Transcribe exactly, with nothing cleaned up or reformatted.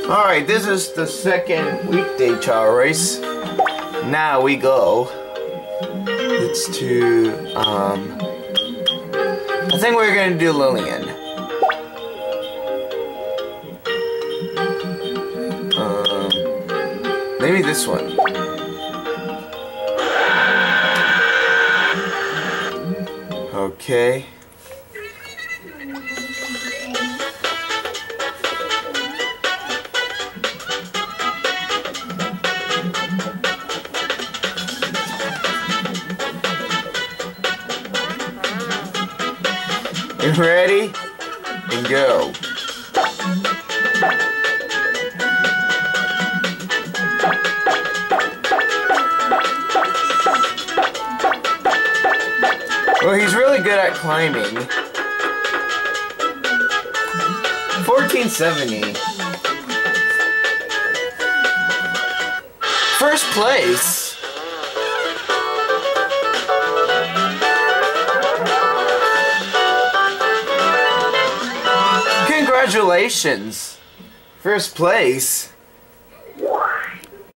Alright, this is the second weekday Chao race. Now we go. It's to, um... I think we're gonna do Lillian. Um... Maybe this one. Okay. You ready? And go. Well, he's really good at climbing. fourteen seventy. First place. Congratulations! First place.